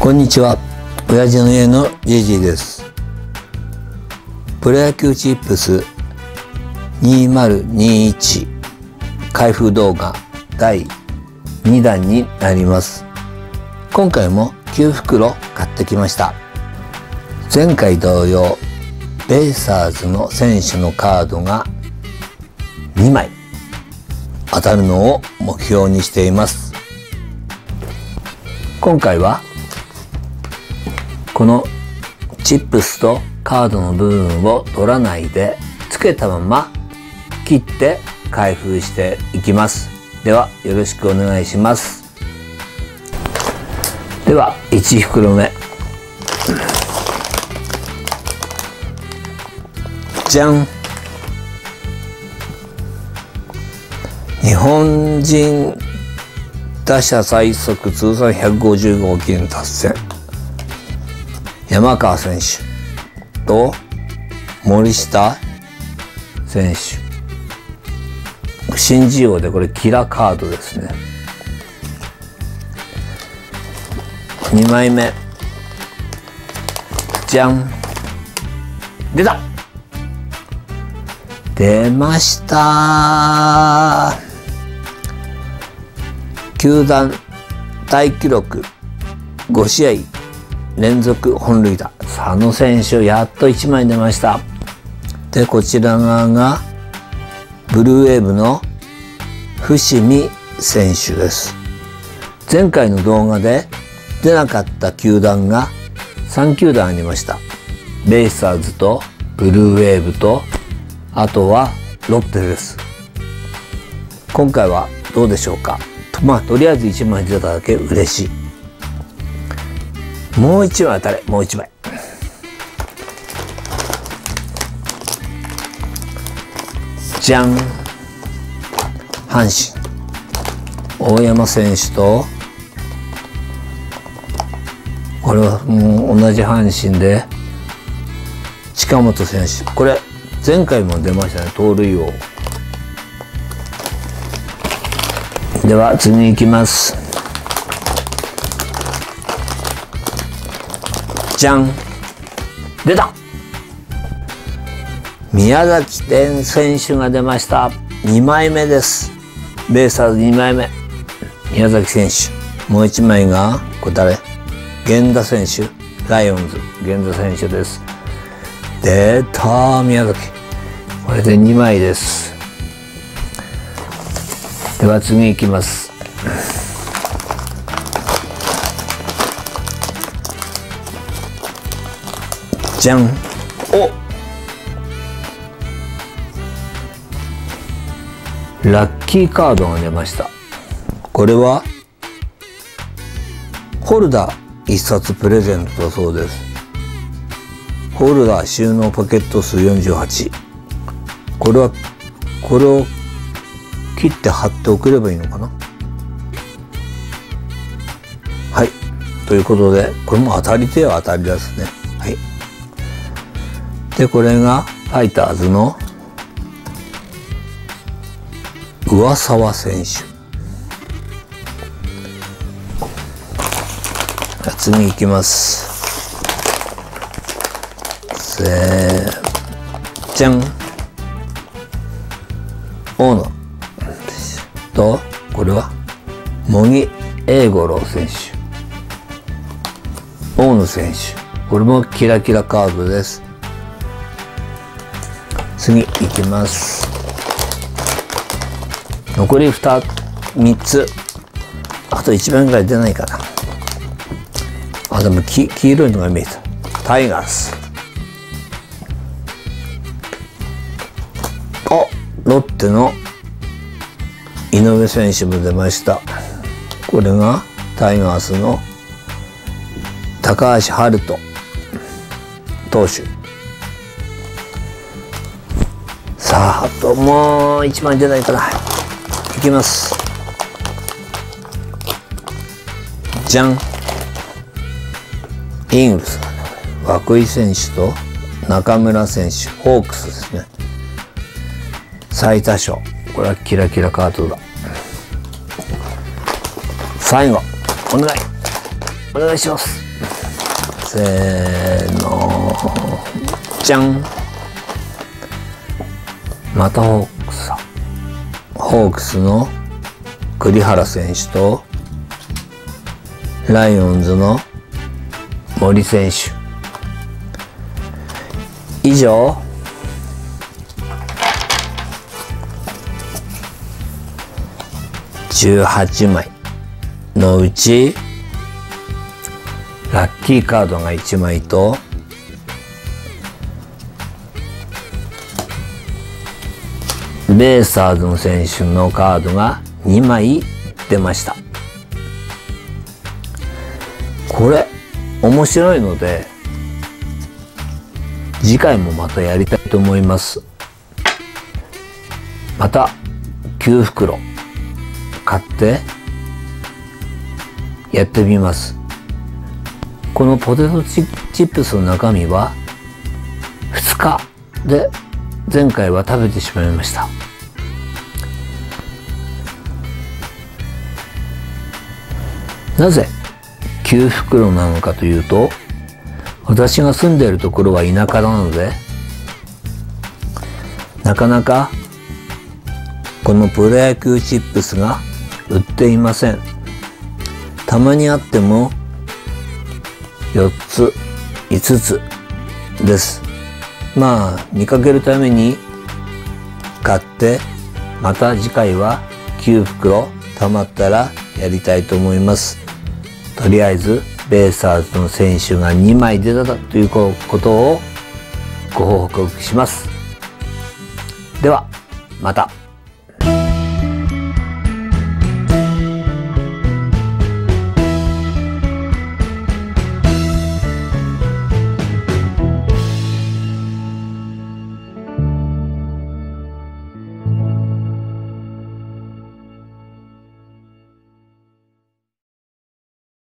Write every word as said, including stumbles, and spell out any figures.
こんにちは、親父の家のジジイです。プロ野球チップスにせんにじゅういち開封動画だいにだんになります。今回もきゅうふくろ買ってきました。前回同様、ベイスターズの選手のカードがにまい当たるのを目標にしています。今回はこのチップスとカードの部分を取らないでつけたまま切って開封していきます。ではよろしくお願いします。ではいちふくろめ、じゃん。日本人打者最速通算ひゃくごじゅうごうきん達成、山川選手と森下選手、新人王でこれキラカードですね。にまいめ、じゃん。出た、出ました。球団タイ記録ごしあい連続本塁打、佐野選手やっといちまい出ました。でこちら側がブルーウェーブの伏見選手です。前回の動画で出なかった球団がさんきゅうだんありました。ベイスターズとブルーウェーブとあとはロッテです。今回はどうでしょうか。まあとりあえずいちまい出ただけ嬉しい。もういちまい当たれ、もういちまい。じゃん。阪神大山選手と、これはもう同じ阪神で近本選手、これ前回も出ましたね、盗塁王。では次いきます。じゃん。出た、宮崎天選手が出ました。にまいめです。ベイスターズにまいめ、宮崎選手。もういちまいがこれ誰、源田選手、ライオンズ源田選手です。出た、宮崎。これでにまいです。では次いきます。じゃん。お、ラッキーカードが出ました。これはホルダーいっさつプレゼントだそうです。ホルダー収納ポケット数よんじゅうはち。これはこれを切って貼っておければいいのかな。はい、ということでこれも当たり手は当たりですね。はい。でこれがファイターズの上沢選手。次いきます。せーじゃん。大野と、これは茂木栄五郎選手、大野選手。これもキラキラカードです。次いきます。残りみっつ、あといちまいぐらい出ないかな。あ、でも黄色いのが見えた。タイガース。あ、ロッテの井上選手も出ました。これがタイガースの高橋遥人投手。さああともういちまい出ないかな。いきます。じゃん。イーグルスだね。涌井選手と中村選手、ホークスですね。最多勝。これはキラキラカードだ。最後お願いお願いします。 せーの、じゃん。またホークスだ。ホークスの栗原選手とライオンズの森選手。以上じゅうはちまいのうちラッキーカードがいちまいとベイスターズの選手のカードがにまい出ました。これ面白いので次回もまたやりたいと思います。またきゅうふくろ買ってやってみます。このポテトチップスの中身はふつかで前回は食べてしまいました。なぜきゅうふくろなのかというと、私が住んでいるところは田舎なので、なかなかこのプロ野球チップスが売っていません。たまにあってもよっついつつです。まあ見かけるために買って、また次回はきゅうふくろたまったらやりたいと思います。とりあえずベイスターズの選手がにまい出たということをご報告します。ではまた。